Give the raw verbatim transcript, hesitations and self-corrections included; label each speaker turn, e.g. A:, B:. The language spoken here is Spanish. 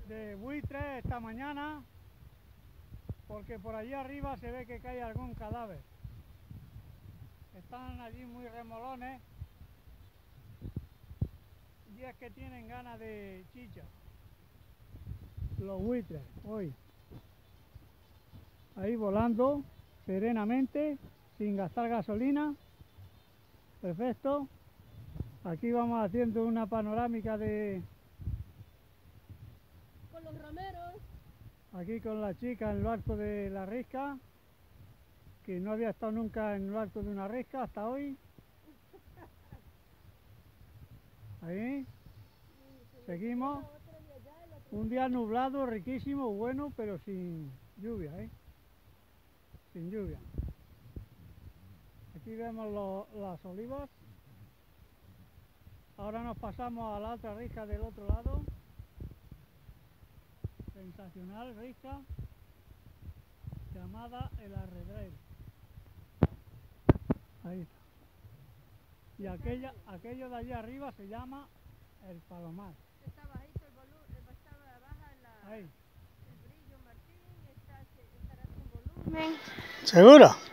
A: de buitres esta mañana, porque por allí arriba se ve que cae algún cadáver. Están allí muy remolones y es que tienen ganas de chicha. Los buitres, hoy. Ahí volando serenamente, sin gastar gasolina. Perfecto. Aquí vamos haciendo una panorámica de...
B: con los romeros.
A: Aquí con la chica en lo alto de la risca, que no había estado nunca en lo alto de una risca hasta hoy. Ahí. Seguimos. Un día nublado, riquísimo, bueno, pero sin lluvia, ¿eh? Sin lluvia. Aquí vemos lo, las olivas. Ahora nos pasamos a la otra risca del otro lado. Sensacional risca, llamada el Arredrero. Ahí está. Y aquella, aquello de allí arriba se llama el Palomar.
B: Está bajito el volumen, está baja la,
A: Ahí.
B: el brillo, Martín, está, estará sin volumen.
A: ¿Seguro?